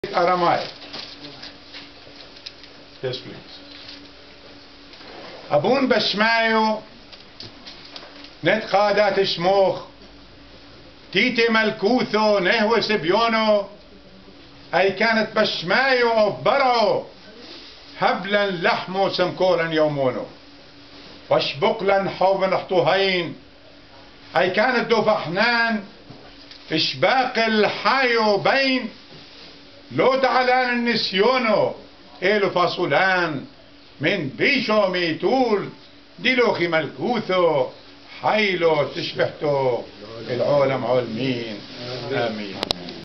Aramaic. Yes, please. أبون بسمايو نت قادات شموخ تيتي ملكوثو نهو سبيونو أي كانت بسمايو أو برعو هبلا لحمو سمكولا يومونو وشبقلا حوبا احطوهين أي كانت دو فحنان إشباق الحايو بين لو تعلان النسيونو إلو فاصولان من بيشو ميتول ديلوخي ملكوثو حيلو تشبحتو العالم علمين آمين.